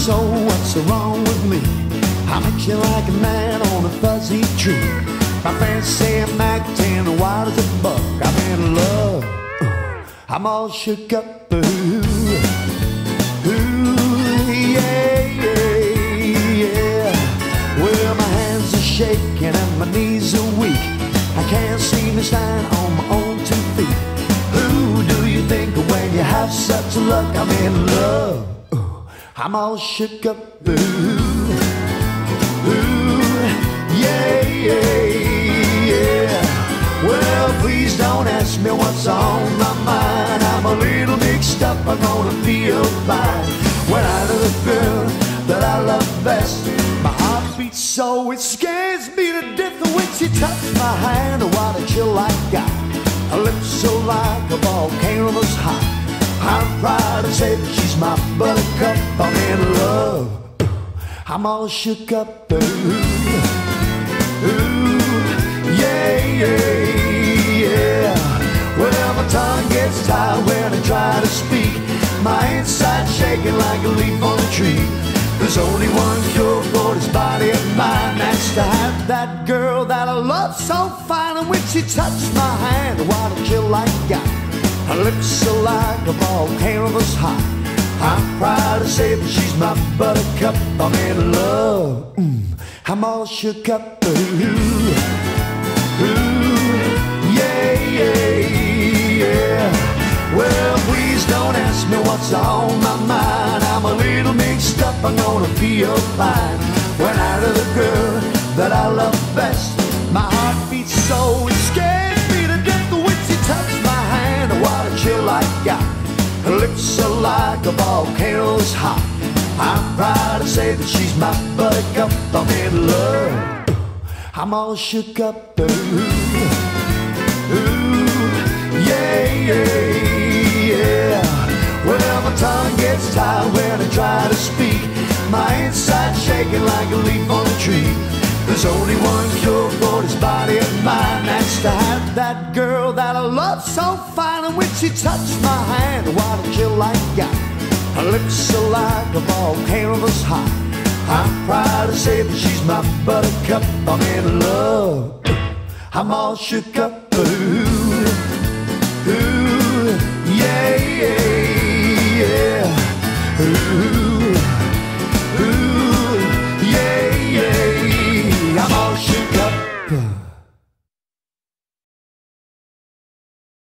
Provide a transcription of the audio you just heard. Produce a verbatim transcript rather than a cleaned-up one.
so what's wrong with me? I'm acting like a man on a fuzzy tree. My friends say I'm acting wild as a buck. I'm in love, I'm all shook up. Ooh, ooh, yeah, yeah, yeah. Well, my hands are shaking and my knees are weak. I can't seem to stand on my own two feet. Who do you think when you have such luck? I'm in love, ooh, I'm all shook up. Ooh, ooh, yeah, yeah, yeah. Well, please don't ask me what's on my mind. I'm a little mixed up, I'm gonna feel fine when I know the girl that I love best. My heart beats so it scares me to death when she touches my hand. What a chill I got, her lips so like a volcano that's hot. I'm proud to say that she's my buttercup. I'm in love, I'm all shook up. Ooh, ooh, yeah, yeah, yeah. Well, my tongue gets tired when I try to speak. My inside shaking like a leaf on a tree. There's only one cure for this body of mine. That's to have that girl that I love so fine. And when she touched my hand, what a chill I got. Her lips are like a volcano that's hot. I'm proud to say that she's my buttercup. I'm in love, mm, I'm all shook up. Ooh, ooh, yeah, yeah, yeah. Well, please don't ask me what's on my mind. I'm a little mixed up, I'm gonna feel fine when I know the girl that I love best. My heart beats so it scares me to death when she touched my hand. What a chill I got, her lips are like a volcano's hot. I'm proud to say that she's my buttercup. I'm in love, I'm all shook up. Ooh, ooh, yeah, yeah, yeah. Well, my tongue gets tired when I try to speak. My inside shaking like a leaf on a tree. There's only one cure for this body of mine. That's to have that girl that I love so fine. And when she touched my hand, what a chill I got. Her lips are like a volcano that's hot. I'm proud to say that she's my buttercup. I'm in love, I'm all shook up. Ooh.